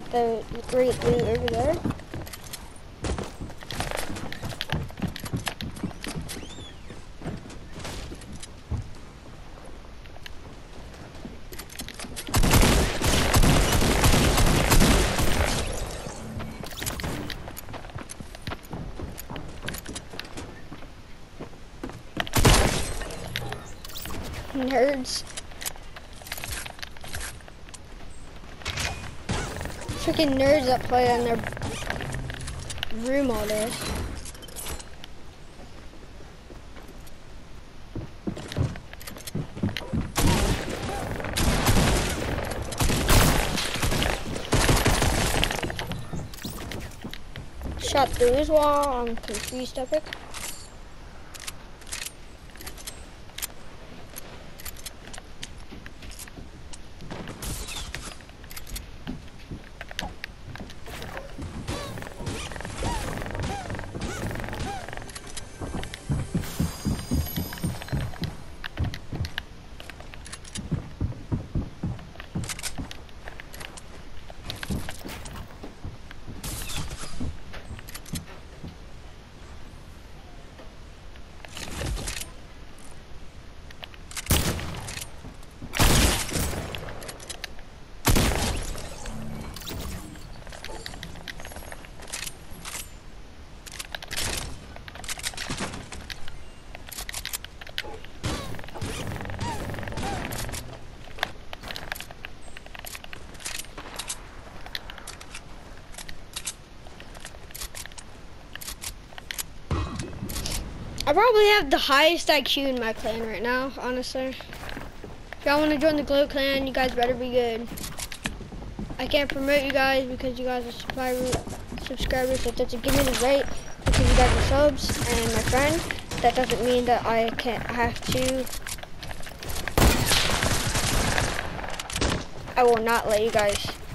the great loot over there. Nerds. Freaking nerds that play on their room all day. Shot through his wall. I'm confused, Epic. I probably have the highest IQ in my clan right now, honestly. If y'all want to join the Glow clan, you guys better be good. I can't promote you guys because you guys are subscribers. That doesn't give me the right because you guys are subs. And my friend, that doesn't mean that I have to. I will not let you guys